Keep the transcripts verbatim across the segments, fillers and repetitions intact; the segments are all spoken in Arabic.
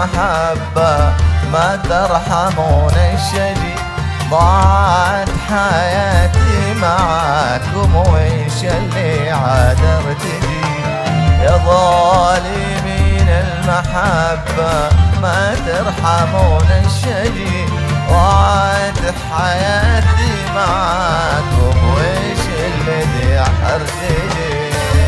المحبة ما ترحمون الشجي، ضاعت حياتي معاكم وإيش اللي عاد ارتجي. يا ظالمين المحبة ما ترحمون الشجي، ضاعت حياتي معاكم وإيش اللي ارتجي.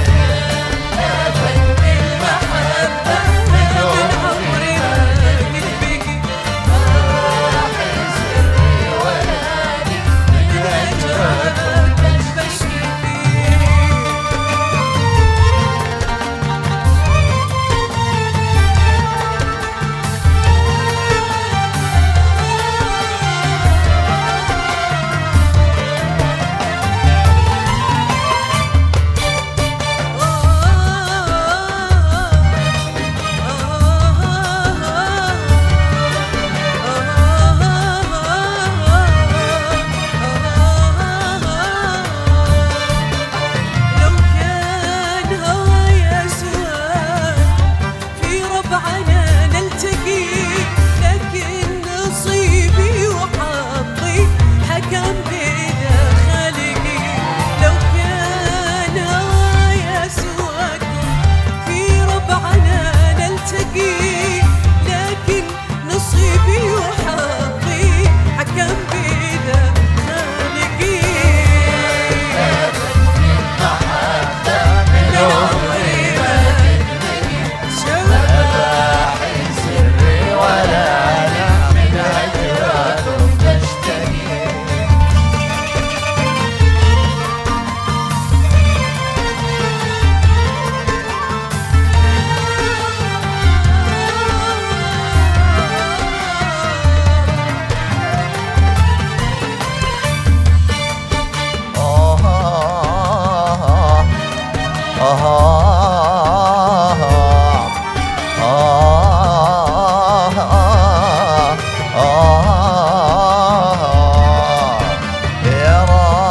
يا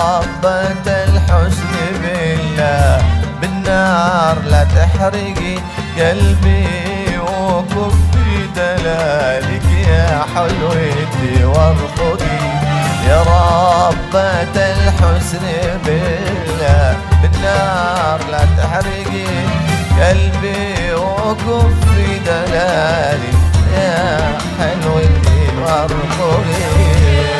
ربة الحسن بالله بالنار لا تحرقي قلبي وكفي دلالك يا حلوتي وارقدي. يا ربة الحسن بالله بالنار لا تحرقي قلبي وكفي دلالك يا حلوتي وارقدي.